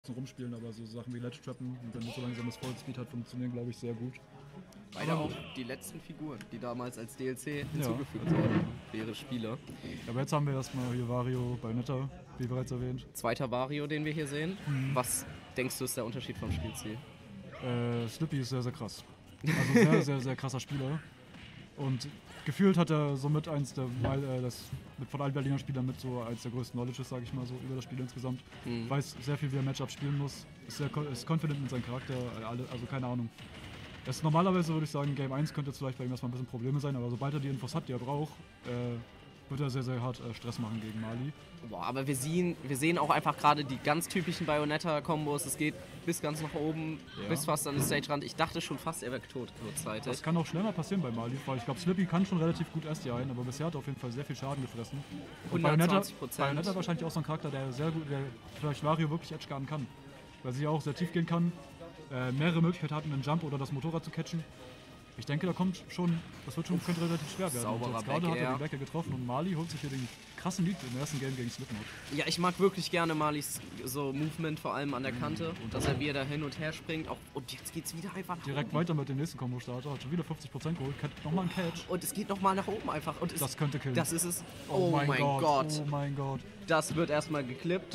rumspielen, aber so Sachen wie Ledge Trappen und wenn man so langsames Vollspeed hat, funktionieren, glaube ich, sehr gut. Beide auch die letzten Figuren, die damals als DLC hinzugefügt wurden, wäre Spieler. Aber jetzt haben wir erstmal hier Wario, Bayonetta, wie bereits erwähnt. Zweiter Wario, den wir hier sehen. Was denkst du, ist der Unterschied vom Spielziel? Slippy ist sehr, sehr krass. Also sehr, sehr, sehr krasser Spieler. Und gefühlt hat er somit eins der, von allen Berliner Spielern mit so eins der größten Knowledges, sage ich mal so, über das Spiel insgesamt. Weiß sehr viel, wie er Matchup spielen muss. Ist confident mit seinem Charakter, also keine Ahnung. Normalerweise würde ich sagen, Game 1 könnte jetzt vielleicht bei ihm erstmal ein bisschen Probleme sein, aber sobald er die Infos hat, die er braucht, wird er sehr, sehr hart Stress machen gegen Mali. Boah, aber wir sehen auch einfach gerade die ganz typischen Bayonetta-Kombos. Es geht bis ganz nach oben, bis fast an den Stage-Rand. Ich dachte schon fast, er wäre tot kurzzeitig. Das kann auch schnell mal passieren bei Mali, weil ich glaube, Slippy kann schon relativ gut SDI ein, aber bisher hat er auf jeden Fall sehr viel Schaden gefressen. Und 120%. Bayonetta wahrscheinlich auch so ein Charakter, der sehr gut, der vielleicht Wario wirklich edgeguarden kann. Weil sie auch sehr tief gehen kann, mehrere Möglichkeiten hat, einen Jump oder das Motorrad zu catchen. Ich denke, da kommt schon, könnte relativ schwer werden. Sauberer Gerade hat er Back-Air. die Backe getroffen und Mali holt sich hier den krassen Lead im ersten Game gegen Slipknot. Ja, ich mag wirklich gerne Malis so Movement, vor allem an der Kante. Und dass er wieder da hin und her springt. Und jetzt geht's wieder einfach nach Direkt oben. weiter mit dem nächsten Combo-Starter, hat schon wieder 50% geholt, nochmal ein Catch. Und es geht nochmal nach oben einfach. Und Das könnte killen. Das ist es. Oh mein Gott. Oh mein Gott. Das wird erstmal geklippt.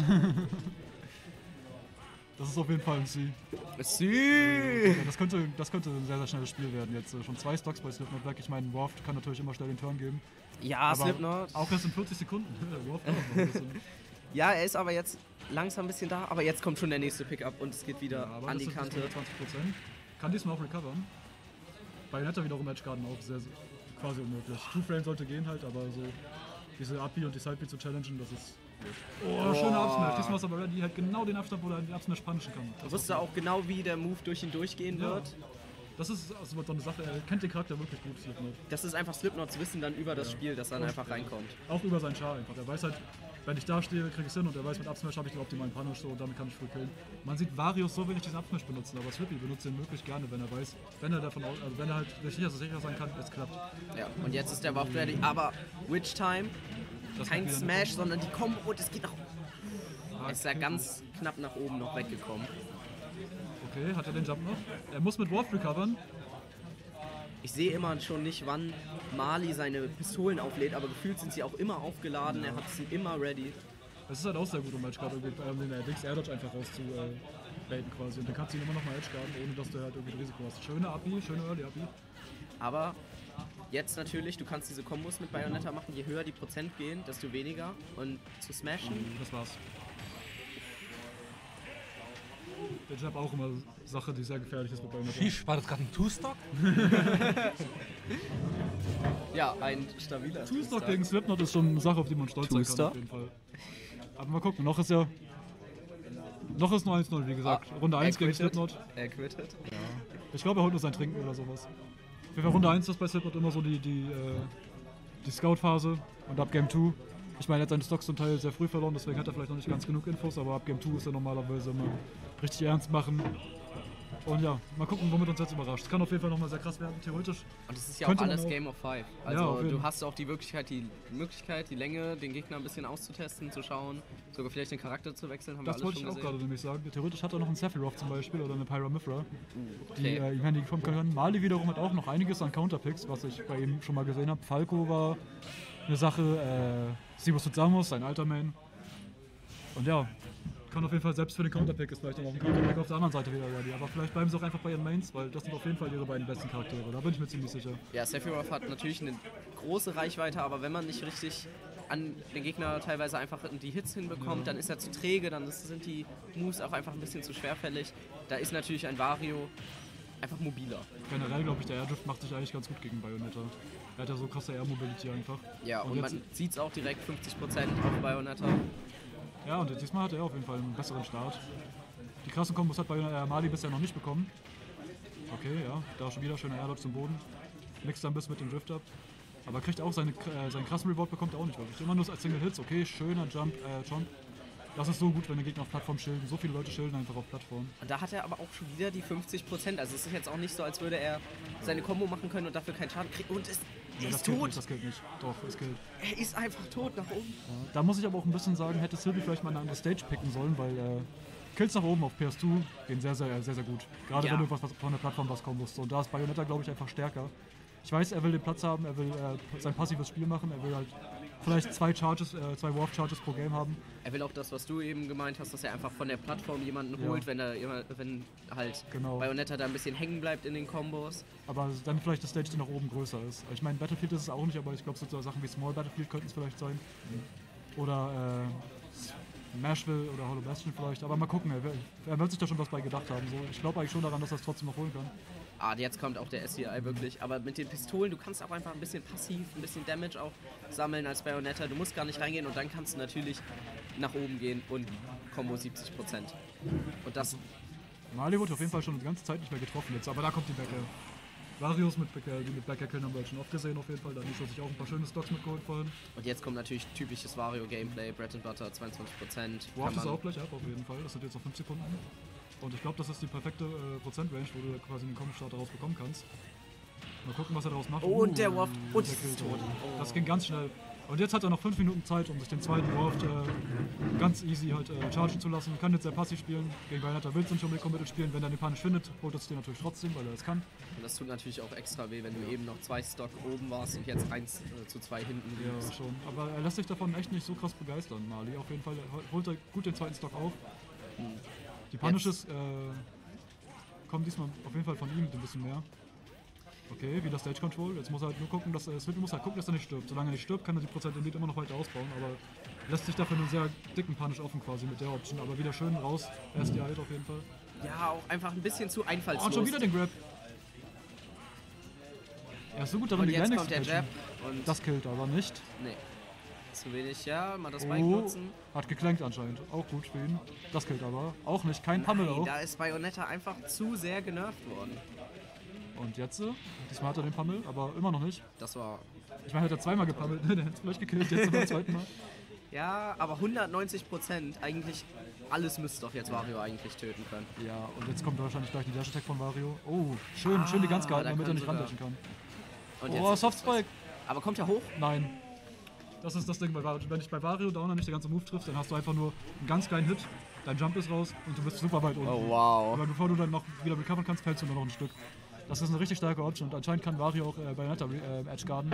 Das ist auf jeden Fall ein C. Sü. Ja, das könnte ein sehr, sehr schnelles Spiel werden. Jetzt schon 2 Stocks bei Slipknot weg. Ich meine, Warft kann natürlich immer schnell den Turn geben. Ja, Aber Slipknot. auch erst in 40 Sekunden. Warft auch noch ein bisschen. Ja, er ist aber jetzt langsam ein bisschen da. Aber jetzt kommt schon der nächste Pickup und es geht wieder Aber an die das sind Kante. 20%. Kann diesmal auch recovern. Bayonetta wiederum Edgeguarden auch sehr, quasi unmöglich. Two-Frame sollte gehen halt, aber so diese Up-B und die Side-B zu challengen, das ist... Oh, schöner Up-Smash. Diesmal ist aber Ready halt genau den Abstand, wo er den Up-Smash punishen kann. Du wusstest auch genau, wie der Move durch ihn durchgehen wird. Das ist also so eine Sache, er kennt den Charakter wirklich gut, Slipknot. Das ist einfach Slipknots Wissen dann über das Spiel, dass er dann einfach reinkommt. Auch über seinen Char einfach. Er weiß halt, wenn ich da stehe, krieg ich es hin und er weiß, mit Up-Smash habe ich den optimalen Punish so und damit kann ich früh killen. Man sieht Varios so wenig diesen Up-Smash benutzen, aber Slippy benutzt ihn wirklich gerne, wenn er weiß, wenn er halt sicher sein kann, es klappt. Ja, und jetzt ist der Warp ready, aber Witch Time, kein Smash, sondern die Combo und es geht nach oben. Ist ja ganz knapp nach oben noch weggekommen. Okay, hat er den Jump noch? Er muss mit Warp recovern. Ich sehe immer schon nicht, wann Mali seine Pistolen auflädt, aber gefühlt sind sie auch immer aufgeladen, er hat sie immer ready. Das ist halt auch sehr gut, um Edgeguard den Air-Dodge einfach rauszubaiten quasi. Und dann kannst du ihn immer noch mal Edgeguarden, ohne dass du halt irgendwie ein Risiko hast. Schöne Abi, schöne Early-Abi. Aber jetzt natürlich, du kannst diese Kombos mit Bayonetta machen, je höher die Prozent gehen, desto weniger. Und zu smashen... Das war's. Der Jab auch immer Sache, die sehr gefährlich ist mit Bayonetta. War das gerade ein Two-Stock? Ja, ein stabiler Two-Stock gegen Slipknot ist schon eine Sache, auf die man stolz sein kann, auf jeden Fall. Aber mal gucken, noch ist nur 1-0, wie gesagt. Runde 1 gegen Slipknot. Er quittet. Ja. Ich glaube, er holt nur sein Trinken oder sowas. Für Runde 1 ist bei Slipknot immer so die Scout-Phase und ab Game 2. Ich meine, er hat seine Stocks zum Teil sehr früh verloren, deswegen hat er vielleicht noch nicht ganz genug Infos, aber ab Game 2 ist er normalerweise immer richtig ernst machen. Und ja, mal gucken, womit uns jetzt überrascht. Es kann auf jeden Fall nochmal sehr krass werden, theoretisch. Und es ist ja auch alles Game of 5. Also ja, du hast auch die Möglichkeit, die Länge, den Gegner ein bisschen auszutesten, zu schauen, sogar vielleicht den Charakter zu wechseln, haben das wir alles schon gesehen. Das wollte ich auch gesehen. gerade nämlich sagen. Theoretisch hat er noch einen Sephiroth zum Beispiel oder eine Pyra-Mythra. Okay. Die kommen können. Mali wiederum hat auch noch einiges an Counterpicks, was ich bei ihm schon mal gesehen habe. Falco war eine Sache, Sibus Samus, sein alter Main. Und ja, kann auf jeden Fall selbst für den Counterpick ist vielleicht auch noch ein Counterpick auf der anderen Seite wieder ready. Aber vielleicht bleiben sie auch einfach bei ihren Mains, weil das sind auf jeden Fall ihre beiden besten Charaktere. Da bin ich mir ziemlich sicher. Ja, Sephiroth hat natürlich eine große Reichweite, aber wenn man nicht richtig an den Gegner teilweise einfach die Hits hinbekommt, dann ist er zu träge, dann sind die Moves auch einfach ein bisschen zu schwerfällig. Da ist natürlich ein Wario einfach mobiler. Generell glaube ich, der Air Drift macht sich eigentlich ganz gut gegen Bayonetta. Er hat ja so krasse Air-Mobility einfach. Ja, und man sieht es auch direkt 50% auf Bayonetta. Ja, und diesmal hat er auf jeden Fall einen besseren Start. Die krassen Kombos hat Mali bisher noch nicht bekommen. Okay, ja, da schon wieder schöner Air-Dodge zum Boden. Mixt dann bis mit dem Drift-Up. Aber kriegt auch seinen krassen Reward bekommt er auch nicht wirklich. Immer nur als Single-Hits, okay, schöner Jump. Das ist so gut, wenn der Gegner auf Plattform schilden. So viele Leute schilden einfach auf Plattform. Und da hat er aber auch schon wieder die 50%. Also es ist jetzt auch nicht so, als würde er seine Combo machen können und dafür keinen Schaden kriegen. Und er ist tot. Das gilt nicht. Doch, es gilt. Er ist einfach tot nach oben. Ja, da muss ich aber auch ein bisschen sagen, hätte Sylvie vielleicht mal eine andere Stage picken sollen, weil Kills nach oben auf PS2 gehen sehr, sehr, sehr, sehr gut. Gerade Ja. wenn du von der Plattform was kommen musst. Und da ist Bayonetta, glaube ich, einfach stärker. Ich weiß, er will den Platz haben, er will sein passives Spiel machen, er will halt vielleicht 2 Warp-Charges pro Game haben. Er will auch das, was du eben gemeint hast, dass er einfach von der Plattform jemanden Ja. holt, wenn halt Genau. Bayonetta da ein bisschen hängen bleibt in den Kombos. Aber dann vielleicht das Stage, die nach oben größer ist. Ich meine, Battlefield ist es auch nicht, aber ich glaube, so Sachen wie Small Battlefield könnten es vielleicht sein. Oder Nashville oder Hollow Bastion vielleicht. Aber mal gucken, er wird sich da schon was bei gedacht haben. So, ich glaube eigentlich schon daran, dass er es trotzdem noch holen kann. Jetzt kommt auch der SCI wirklich. Aber mit den Pistolen, du kannst auch einfach ein bisschen passiv, ein bisschen Damage auch sammeln als Bayonetta. Du musst gar nicht reingehen und dann kannst du natürlich nach oben gehen und Combo 70%. Und das, Mali wurde auf jeden Fall schon die ganze Zeit nicht mehr getroffen jetzt, aber da kommt die Backe. Varios mit Backe, die mit Backe killen haben wir halt schon oft gesehen auf jeden Fall. Da hat sich auch ein paar schöne Stocks mitgeholt vorhin. und jetzt kommt natürlich typisches Wario-Gameplay, Bread and Butter, 22%. Warft es auch gleich ab auf jeden Fall, das sind jetzt noch 5 Sekunden. Und ich glaube, das ist die perfekte Prozent-Range, wo du quasi einen Combo-Start daraus bekommen kannst. Mal gucken, was er daraus macht. Oh, und der Warf. Und der es ist killt tot. ihn. Oh. Das ging ganz schnell. Und jetzt hat er noch 5 Minuten Zeit, um sich den zweiten Warft ganz easy halt chargen zu lassen. Kann jetzt sehr passiv spielen. Gegen Bayonetta will es nicht unbedingt Committed spielen. Wenn er den Punish findet, holt er es dir natürlich trotzdem, weil er es kann. Und das tut natürlich auch extra weh, wenn du eben noch 2 Stock oben warst und jetzt 1:2 hinten Ja, liegst. schon. Aber er lässt sich davon echt nicht so krass begeistern, Mali. Auf jeden Fall holt er gut den zweiten Stock auf. Die Punishes kommen diesmal auf jeden Fall von ihm ein bisschen mehr. Okay, wieder Stage Control. Jetzt muss er halt nur gucken, Slippy muss halt gucken, dass er nicht stirbt. Solange er nicht stirbt, kann er die Prozent im Lead immer noch weiter ausbauen, aber lässt sich dafür einen sehr dicken Punish offen quasi mit der Option. Aber wieder schön raus. Erst die Alt auf jeden Fall. Ja, auch einfach ein bisschen zu Oh, einfallslos. und schon wieder den Grab. Er ist so gut darin, Und die jetzt Landings kommt zu der Jab catchen. und Das killt aber nicht. nee. Zu wenig, ja, mal das Bike Oh, nutzen. hat geklankt anscheinend. Auch gut für ihn. Das killt aber. Auch nicht. Kein Pummel auch. Da ist Bayonetta einfach zu sehr genervt worden. Und jetzt? Diesmal hat er den Pummel, aber immer noch nicht. Das war. Ich meine, hat er zweimal gepummelt. Der hat es vielleicht gekillt, jetzt beim zweiten Mal. Ja, aber 190%. Eigentlich alles müsste doch jetzt Wario eigentlich töten können. Ja, und jetzt kommt wahrscheinlich gleich die Dash Attack von Wario. Oh, schön die ganz gehalten, da damit er kann nicht sogar- randashen kann. Und Oh, ist Soft es- Spike. Aber kommt er hoch? Nein. Das ist das Ding bei Wario. Wenn dich bei Wario Downer nicht der ganze Move trifft, dann hast du einfach nur einen ganz kleinen Hit, dein Jump ist raus und du bist super weit unten. Oh, wow. Aber bevor du dann noch wieder recovern kannst, fällst du nur noch ein Stück. Das ist eine richtig starke Option und anscheinend kann Wario auch Bayonetta edgeguarden.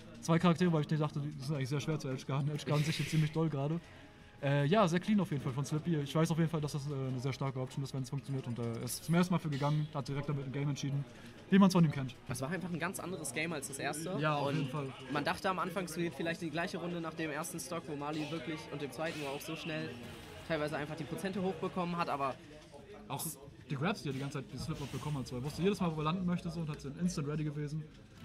2 Charaktere, weil ich nicht dachte, die sind eigentlich sehr schwer zu edgeguarden. Edgeguarden sich jetzt ziemlich doll gerade. Ja, sehr clean auf jeden Fall von Slippy. Ich weiß auf jeden Fall, dass das eine sehr starke Option ist, wenn es funktioniert. Und er ist zum ersten Mal für gegangen, hat direkt damit ein Game entschieden, wie man es von ihm kennt. Das war einfach ein ganz anderes Game als das erste. Ja, auf und jeden Fall. Man dachte am Anfang, es wird vielleicht die gleiche Runde nach dem ersten Stock, wo Mali wirklich und dem zweiten, wo er auch so schnell teilweise einfach die Prozente hochbekommen hat, aber Auch die Grabs, die er die ganze Zeit die Slip-Up bekommen hat. So, er wusste jedes Mal, wo er landen möchte so, und hat instant ready gewesen.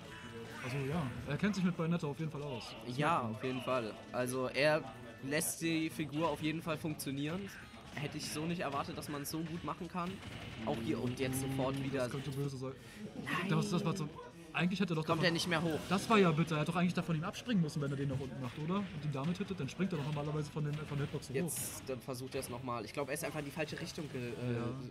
Also ja, er kennt sich mit Bayonetta auf jeden Fall aus. ja, auf jeden Fall. Also er lässt die Figur auf jeden Fall funktionieren. Hätte ich so nicht erwartet, dass man es so gut machen kann. Auch hier und jetzt sofort wieder. Das könnte böse sein. Das war so. Eigentlich hätte er doch Kommt davon, er nicht mehr hoch. Das war ja bitter. Er hätte doch eigentlich davon ihm abspringen müssen, wenn er den nach unten macht, oder? Und ihn damit hittet, dann springt er doch normalerweise von der Hitbox hoch. Jetzt dann versucht er es nochmal. Ich glaube, er ist einfach in die falsche Richtung gegangen.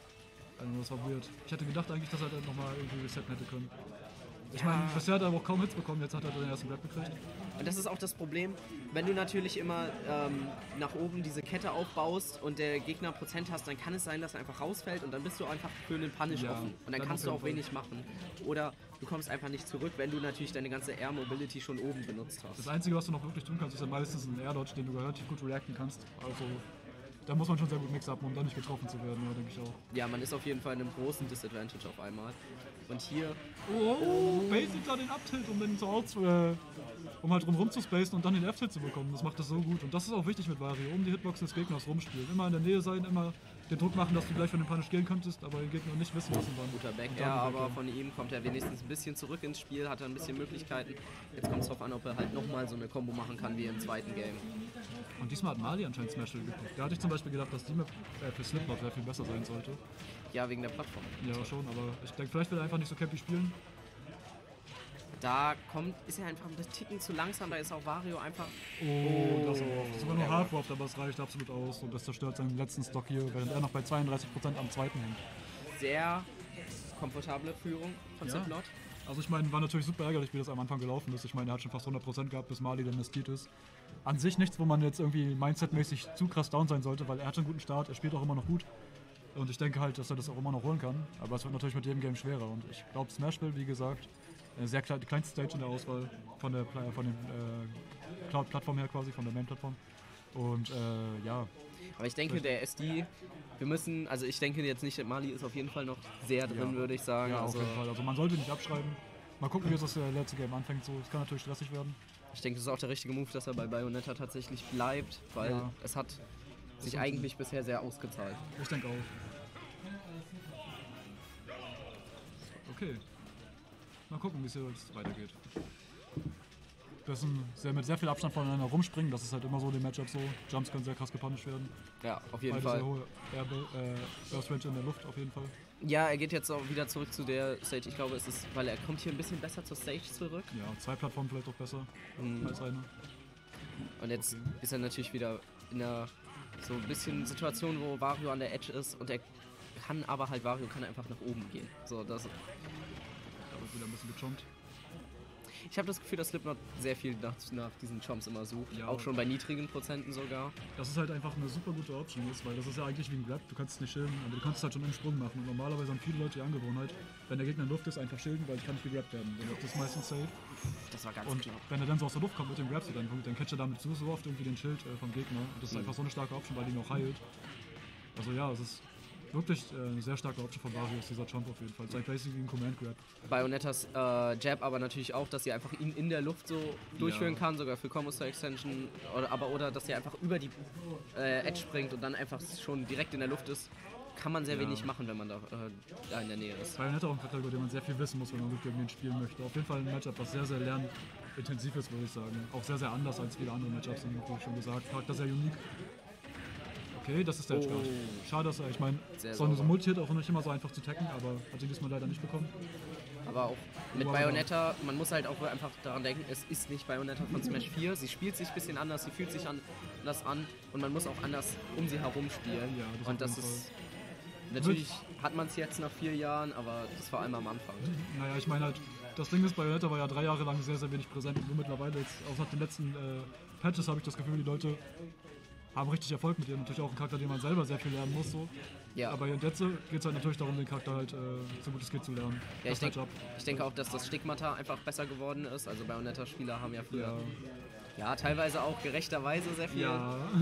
Also das war weird. Ich hätte gedacht eigentlich, dass er dann nochmal irgendwie resetten hätte können. Ich meine, bisher hat er aber auch kaum Hits bekommen, jetzt hat er den ersten Grab gekriegt. Und das ist auch das Problem, wenn du natürlich immer nach oben diese Kette aufbaust und der Gegner Prozent hast, dann kann es sein, dass er einfach rausfällt und dann bist du einfach für einen Punish Ja, offen. Und dann dann kannst auf du jeden auch Fall. wenig machen. Oder du kommst einfach nicht zurück, wenn du natürlich deine ganze Air Mobility schon oben benutzt hast. Das Einzige, was du noch wirklich tun kannst, ist ja meistens ein Air Dodge, den du relativ gut reacten kannst. Also da muss man schon sehr gut mix-upen, um da nicht getroffen zu werden, ja, denke ich auch. Ja, man ist auf jeden Fall in einem großen Disadvantage auf einmal. Und hier, Oh, basic da den Up-Tilt, um den um halt drumrum zu spacen und dann den F-Tilt zu bekommen. Das macht das so gut. Und das ist auch wichtig mit Wario, um die Hitboxen des Gegners rumspielen. Immer in der Nähe sein, immer den Druck machen, dass du gleich von dem Punish gehen könntest, aber den Gegner nicht wissen lassen wann. guter Back Und Air, dann aber Back von ihm kommt er wenigstens ein bisschen zurück ins Spiel, hat er ein bisschen Möglichkeiten. Jetzt kommt es darauf an, ob er halt nochmal so eine Combo machen kann wie im zweiten Game. Air. Und diesmal hat Mali anscheinend Smash Hill gepickt. Da hatte ich zum Beispiel gedacht, dass die Map für Slipknot sehr viel besser sein sollte. Ja, wegen der Plattform. Ja, schon, aber ich denke, vielleicht will er einfach nicht so campy spielen. Da ist er einfach ein Ticken zu langsam, da ist auch Wario einfach. Oh, das auch. Das ist sogar nur der Half-Warp, aber es reicht absolut aus. Und das zerstört seinen letzten Stock hier, während er noch bei 32% am zweiten hängt. Sehr komfortable Führung von Ja. Slipknot. Also ich meine, war natürlich super ärgerlich, wie das am Anfang gelaufen ist. Ich meine, er hat schon fast 100% gehabt, bis Mali dann nestiert ist. An sich nichts, wo man jetzt irgendwie mindsetmäßig zu krass down sein sollte, weil er hat einen guten Start, er spielt auch immer noch gut. Und ich denke halt, dass er das auch immer noch holen kann. Aber es wird natürlich mit jedem Game schwerer. Und ich glaube, Smashville, wie gesagt, eine sehr die kleinste Stage in der Auswahl von der Cloud-Plattform her quasi, von der Main-Plattform. Und ja. Aber ich denke, der SD, ich denke jetzt nicht, Mali ist auf jeden Fall noch sehr drin, würde ich sagen. Ja, auf jeden Fall. Also man sollte nicht abschreiben. Mal gucken, wie das letzte Game anfängt. So, es kann natürlich stressig werden. Ich denke, das ist auch der richtige Move, dass er bei Bayonetta tatsächlich bleibt, weil es hat sich eigentlich bisher sehr ausgezahlt. Ich denke auch. Okay. Mal gucken, wie es jetzt weitergeht. Das ist mit sehr viel Abstand voneinander rumspringen, das ist halt immer so in den Matchups so. Jumps können sehr krass gepunished werden. Ja, auf jeden Fall. Sehr hohe Burst Range in der Luft auf jeden Fall. Ja, er geht jetzt auch wieder zurück zu der Stage. Ich glaube, es ist, weil er kommt hier ein bisschen besser zur Stage zurück. Ja, 2 Plattformen vielleicht auch besser als eine. Und jetzt ist er natürlich wieder in einer so ein bisschen Situation, wo Wario an der Edge ist und er kann aber halt, Wario kann einfach nach oben gehen. So, das. Da wird wieder ein bisschen gechompt. Ich habe das Gefühl, dass Slipknot sehr viel nach diesen Chomps immer sucht, ja, auch schon bei niedrigen Prozenten sogar. Das ist halt einfach eine super gute Option ist, weil das ist ja eigentlich wie ein Grab, du kannst es nicht schilden, aber du kannst es halt schon im Sprung machen. Und normalerweise haben viele Leute die Angewohnheit, wenn der Gegner in Luft ist, einfach schilden, weil ich kann nicht gegrabt werden. Das ist meistens safe. Das war ganz und knapp. Wenn er dann so aus der Luft kommt mit dem Grab, dann catcht er damit so oft irgendwie den Schild vom Gegner. Und das ist einfach so eine starke Option, weil die ihn auch heilt. Also ja, es ist wirklich eine sehr starke Option von Wario ist dieser Jump auf jeden Fall. Sein Placing wie ein Command Grab. Bayonettas Jab aber natürlich auch, dass sie einfach ihn in der Luft so durchführen kann, sogar für Combo Star Extension. Oder dass sie einfach über die Edge springt und dann einfach schon direkt in der Luft ist. Kann man sehr wenig machen, wenn man da in der Nähe ist. Bayonetta auch ein Charakter, über den man sehr viel wissen muss, wenn man gut gegen ihn spielen möchte. Auf jeden Fall ein Matchup, was sehr, sehr lernintensiv ist, würde ich sagen. Auch sehr, sehr anders als viele andere Matchups, wie ich schon gesagt. Charakter sehr unique. Okay, das ist der Edge-Guard. Schade, dass ich meine, so ein Multi-Hit auch nicht immer so einfach zu tacken, aber hat ihn diesmal leider nicht bekommen. Aber auch mit Bayonetta, man muss halt auch einfach daran denken, es ist nicht Bayonetta von Smash 4. Sie spielt sich ein bisschen anders, sie fühlt sich anders an und man muss auch anders um sie herum spielen. Ja, und das ist... Natürlich hat man es jetzt nach 4 Jahren, aber das war einmal am Anfang. Naja, ich meine halt, das Ding ist, Bayonetta war ja 3 Jahre lang sehr, sehr wenig präsent und nur mittlerweile, jetzt, auch nach den letzten Patches, habe ich das Gefühl, die Leute haben richtig Erfolg mit ihr. Natürlich auch ein Charakter, den man selber sehr viel lernen muss. So. Ja. Aber jetzt geht es halt natürlich darum, den Charakter halt so gut es geht zu lernen. Ja, ich denke auch, dass das Stigmata einfach besser geworden ist. Also Bayonetta-Spieler haben ja früher teilweise auch gerechterweise sehr viel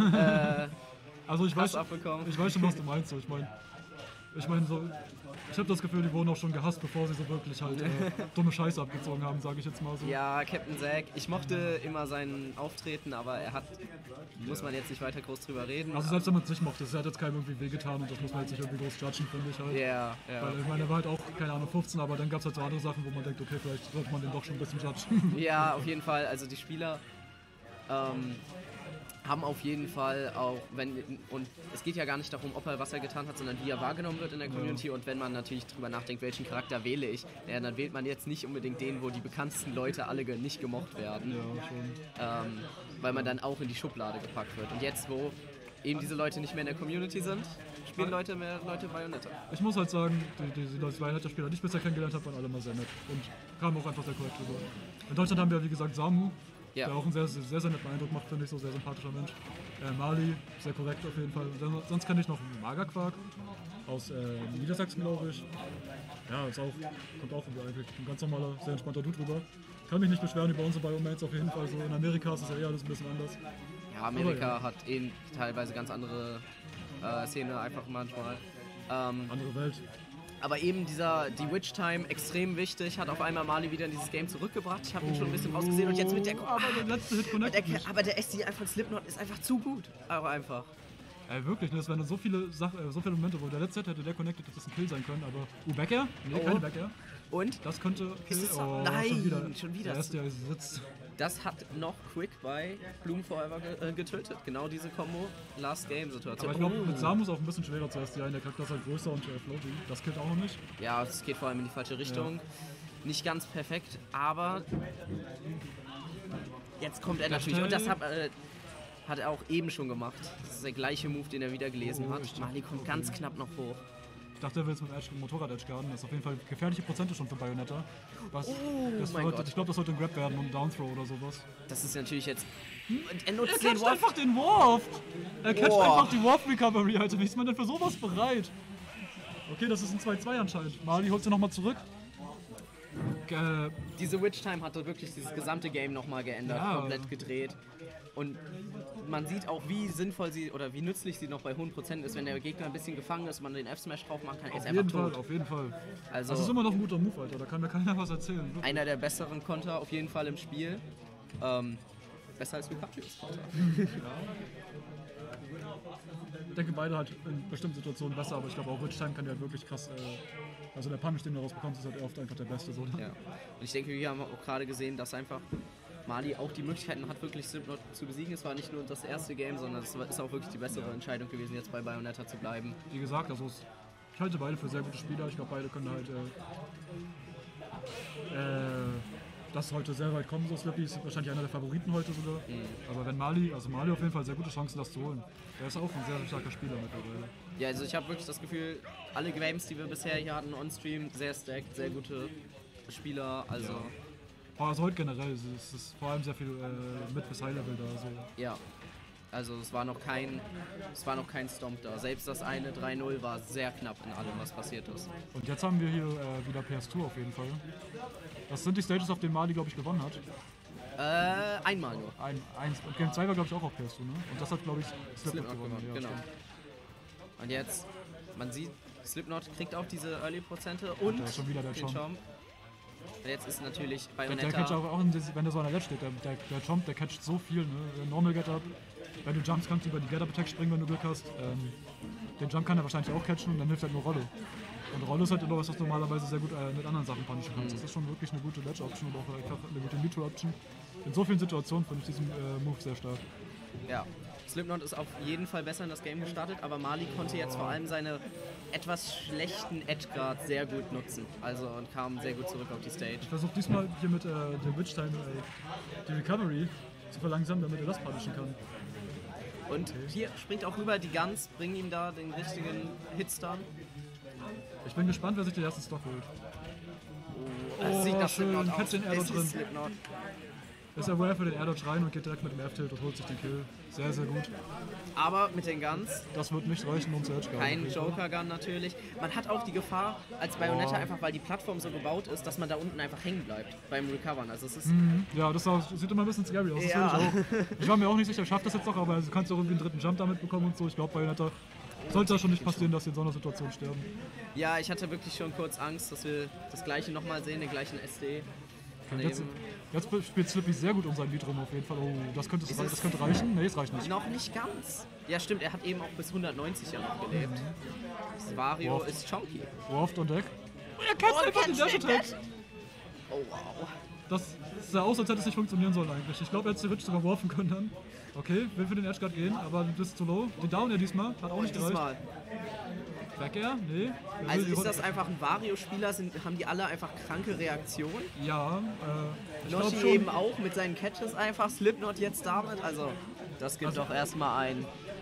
also ich weiß schon, was du meinst. So. Ich meine, ich habe das Gefühl, die wurden auch schon gehasst, bevor sie so wirklich halt dumme Scheiße abgezogen haben, sage ich jetzt mal so. Ja, Captain Zack. Ich mochte immer sein Auftreten, aber muss man jetzt nicht weiter groß drüber reden. Also selbst wenn man es nicht mochte, es hat jetzt keinem irgendwie wehgetan und das muss man jetzt nicht irgendwie groß judgen, finde ich halt. Ja. Weil ich meine, er war halt auch, keine Ahnung, 15, aber dann gab es halt so andere Sachen, wo man denkt, okay, vielleicht sollte man den doch schon ein bisschen judgen. Ja, auf jeden Fall. Also die Spieler haben auf jeden Fall auch, und es geht ja gar nicht darum, was er getan hat, sondern wie er wahrgenommen wird in der Community. Ja. Und wenn man natürlich drüber nachdenkt, welchen Charakter wähle ich, dann wählt man jetzt nicht unbedingt den, wo die bekanntesten Leute alle nicht gemocht werden. Ja, schon. Weil man dann auch in die Schublade gepackt wird. Und jetzt, wo eben diese Leute nicht mehr in der Community sind, spielen Leute Bayonetta. Ich muss halt sagen, die Bayonetta-Spieler, die ich bisher kennengelernt habe, waren alle mal sehr nett und kamen auch einfach sehr korrekt rüber. In Deutschland haben wir, wie gesagt, Samu, der auch einen sehr, sehr, sehr netten Eindruck macht, finde ich, so sehr sympathischer Mensch. Mali, sehr korrekt auf jeden Fall. Sonst kenne ich noch Magerquark aus Niedersachsen, glaube ich. Ja, kommt auch eigentlich ein ganz normaler, sehr entspannter Dude rüber. Kann mich nicht beschweren über unsere Biomates auf jeden Fall. So in Amerika ist es ja eher alles ein bisschen anders. Ja, Amerika hat teilweise ganz andere Szene einfach manchmal. Andere Welt. Aber eben die Witch Time extrem wichtig, hat auf einmal Mali wieder in dieses Game zurückgebracht. Ich habe ihn schon ein bisschen rausgesehen und jetzt wird der... aber der letzte Hit connected nicht. Aber der SD von Slipknot ist einfach zu gut. Aber einfach. Wirklich, das wären so viele Momente, wo der letzte Hit hätte der connected, dass das ein Kill sein können, aber... Backer? Nee, kein Backer. Und? Das könnte... Kill. Nein, schon wieder. Der erste, der sitzt... Das hat noch Quick bei Bloom Forever getötet. Genau diese Combo Last Game Situation. Aber ich glaube, mit Samus auch ein bisschen schwerer zuerst. Der Charakter ist halt größer und floaty. Das killt auch noch nicht. Ja, es geht vor allem in die falsche Richtung. Ja. Nicht ganz perfekt, aber jetzt kommt er natürlich. Und das hat er auch eben schon gemacht. Das ist der gleiche Move, den er wieder gelesen hat. Mali kommt ganz knapp noch hoch. Ich dachte, er will jetzt mit Edge, Motorrad-Edge garden. Das ist auf jeden Fall gefährliche Prozente schon für Bayonetta. Ich glaube, das sollte ein Grab werden und ein Downthrow oder sowas. Das ist natürlich jetzt... Er nutzt Er den catcht Warp. einfach den Warp! Er catcht Boah. einfach die Warp-Recovery, Alter. Wie ist man denn für sowas bereit? Okay, das ist ein 2-2 anscheinend. Mali holt sie nochmal zurück. Diese Witch Time hatte wirklich dieses gesamte Game nochmal geändert, Ja. komplett gedreht. Und man sieht auch, wie sinnvoll sie oder wie nützlich sie noch bei hohen Prozenten ist, wenn der Gegner ein bisschen gefangen ist und man den F-Smash drauf machen kann. Er ist einfach tot. Auf jeden Fall. Also Das ist immer noch ein guter Move, Alter. Da kann mir keiner was erzählen. Wirklich. einer der besseren Konter auf jeden Fall im Spiel. Besser als Lucavius Konter. Ich denke, beide halt in bestimmten Situationen besser, aber ich glaube auch Witch Time kann der halt wirklich krass. Also der Punish, den du rausbekommst, ist halt oft einfach der beste. So, ne? Ja. Und ich denke, wir haben auch gerade gesehen, dass einfach Mali auch die Möglichkeiten hat, wirklich Slipknot zu besiegen. Es war nicht nur das erste Game, sondern es ist auch wirklich die bessere Entscheidung gewesen, jetzt bei Bayonetta zu bleiben. Wie gesagt, also ich halte beide für sehr gute Spieler. Ich glaube, beide können halt das heute sehr weit kommen. So Slippy ist wahrscheinlich einer der Favoriten heute sogar. Aber wenn Mali auf jeden Fall sehr gute Chancen, das zu holen. Der ist auch ein sehr starker Spieler mittlerweile. Ja, also ich habe wirklich das Gefühl, alle Games, die wir bisher hier hatten on-stream, sehr stacked, sehr gute Spieler. Also Also heute generell, es ist vor allem sehr viel Mid- bis High-Level da. So. ja, also es war noch kein Stomp da. Selbst das eine 3-0 war sehr knapp in allem, was passiert ist. Und jetzt haben wir hier wieder PS2 auf jeden Fall. Das sind die Stages, auf denen Mali, glaube ich, gewonnen hat. Einmal nur. Und Game 2 war, glaube ich, auch auf PS2, ne? Und das hat, glaube ich, Slipknot gewonnen. Ja, genau. stimmt. Und jetzt, man sieht, Slipknot kriegt auch diese Early-Prozente und da ist schon wieder der den Chomp. Chomp. Und jetzt ist natürlich Der Bayonetta... catcht auch, wenn der so an der Ledge steht, der Chomp, der catcht so viel, ne? Der Normal Get-Up, wenn du jumps, kannst du über die Get-Up-Attack springen, wenn du Glück hast. Den Jump kann er wahrscheinlich auch catchen und dann hilft halt nur Rolle. Und Rolle ist halt immer was, was du normalerweise sehr gut mit anderen Sachen punishen kannst. Das ist schon wirklich eine gute Ledge-Option und auch einfach eine gute Neutral-Option. In so vielen Situationen finde ich diesen Move sehr stark. Ja, Slipknot ist auf jeden Fall besser in das Game gestartet, aber Mali konnte jetzt vor allem seine etwas schlechten Edgeguard sehr gut nutzen. Also und kam sehr gut zurück auf die Stage. Ich versuche diesmal hier mit dem Witch Time die Recovery zu verlangsamen, damit er das punishen kann. Und hier springt auch rüber die Guns, bringen ihm da den richtigen Hitstun. Ich bin gespannt, wer sich den ersten Stock holt. Das sieht nach schön, Slipknot catch aus. den Air Es drin. ist Slipknot. Ist aware für den Air Dodge rein und geht direkt mit dem F-Tilt und holt sich den Kill. Sehr, sehr gut. Aber mit den Guns, Das wird nicht reichen, um zu Edge kein Joker-Gun natürlich. Man hat auch die Gefahr, als Bayonetta einfach, weil die Plattform so gebaut ist, dass man da unten einfach hängen bleibt beim Recovern. Also es ist... Ja, das sieht immer ein bisschen scary aus. Ja. Das will ich auch. Ich war mir auch nicht sicher, schafft das jetzt noch, aber du kannst auch irgendwie einen dritten Jump damit bekommen und so. Ich glaube, Bayonetta sollte das schon nicht passieren, dass sie in so einer Situation sterben. Ja, ich hatte wirklich schon kurz Angst, dass wir das gleiche nochmal sehen, den gleichen SD. Und jetzt spielt Slippy sehr gut um sein Beat rum auf jeden Fall. Oh, das könnte reichen. Nee, es reicht nicht. Noch nicht ganz. Ja, stimmt, er hat eben auch bis 190 ja noch gelebt. Das Wario Wow. ist chonky. Warft on Deck. Er catcht einfach den Dash Attack. Oh wow. Das sah aus, als hätte es nicht funktionieren sollen eigentlich. Ich glaube, er hätte theoretisch sogar warfen können dann. Okay, will für den Edge Guard gehen, aber das ist zu low. Die Down er diesmal, hat auch nicht gereicht. Diesmal. Back Air? Nee. Also ist das einfach ein Wario-Spieler? Haben die alle einfach kranke Reaktionen? Ja, ich glaube Yoshi schon. eben auch mit seinen Catches einfach. Slipknot jetzt damit. Also, das gibt doch erstmal ein...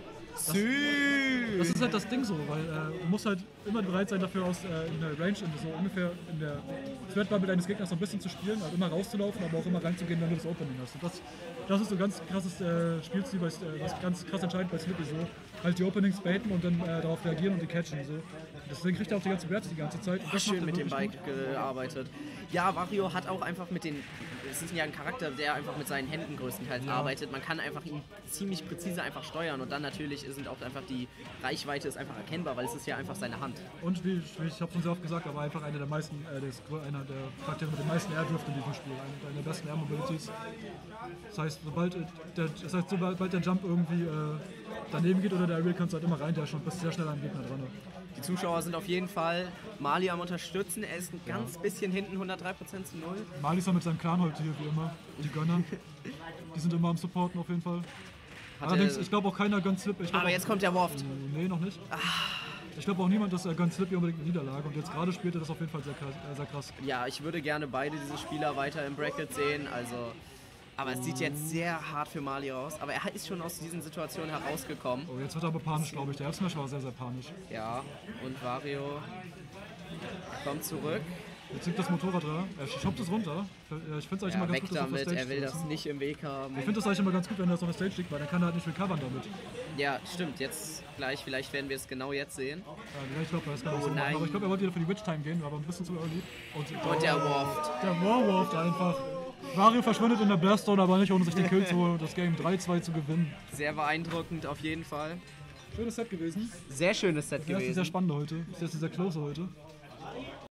Das ist halt das Ding so, weil du musst halt immer bereit sein dafür in der Range, so ungefähr in der Threat Bubble deines Gegners so ein bisschen zu spielen, halt immer rauszulaufen, aber auch immer reinzugehen, wenn du das Opening hast. Und das ist so ganz krasses Spielstil, was ganz krass entscheidend bei Slippy so. Halt die Openings baiten und dann darauf reagieren und die catchen so. Deswegen kriegt er auch die ganze Grabs die ganze Zeit. Und das macht Schön er mit dem wirklich Bike gearbeitet. Ja, Wario hat auch einfach mit den... Es ist ja ein Charakter, der einfach mit seinen Händen größtenteils arbeitet. Man kann einfach ihn ziemlich präzise einfach steuern und dann natürlich sind auch einfach die Reichweite ist einfach erkennbar, weil es ist ja einfach seine Hand. Und wie ich habe schon sehr oft gesagt, er war einfach einer der Charaktere mit den meisten Airdrift in diesem Spiel, einer der besten Air Mobilities. Das heißt, sobald der Jump irgendwie daneben geht oder der Aerial, kannst du halt immer reindashen und bist sehr schnell am Gegner dran. Die Zuschauer sind auf jeden Fall Mali am Unterstützen. Er ist ein ganz bisschen hinten, 103% zu 0. Mali ist ja mit seinem Clan heute hier, wie immer. Die Gönner. Die sind immer am Supporten auf jeden Fall. Allerdings, ich glaube auch keiner gönnt Slip. Aber jetzt kommt der Waft. Nee, noch nicht. Ich glaube auch niemand, dass er gönnt Slippy unbedingt eine Niederlage. Und jetzt gerade spielt er das auf jeden Fall sehr krass. Ja, ich würde gerne beide diese Spieler weiter im Bracket sehen. Also Aber es sieht jetzt sehr hart für Mali aus. Aber er ist schon aus diesen Situationen herausgekommen. Oh, jetzt wird er aber panisch, glaube ich. Der F-Smash war sehr, sehr panisch. Ja, und Wario kommt zurück. Jetzt liegt das Motorrad da. Er schoppt es runter. Ich finde es eigentlich immer ganz Weg gut, dass er auf der damit, Stage er will ist. das nicht im Weg haben. Ich finde das eigentlich immer ganz gut, wenn er auf der Stage liegt, weil dann kann er halt nicht recovern damit. Ja, stimmt, jetzt gleich, vielleicht werden wir es genau jetzt sehen. Ja, ich glaube, das kann auch so machen. Aber ich glaube, er wollte wieder für die Witch-Time gehen, aber ein bisschen zu early. Und der Warft. Der Warwaft einfach. Wario verschwindet in der Blastone, aber nicht ohne sich den Kill zu holen und das Game 3-2 zu gewinnen. Sehr beeindruckend auf jeden Fall. Schönes Set gewesen. Sehr schönes Set Der ist sehr gewesen. spannend heute. Der ist sehr close heute.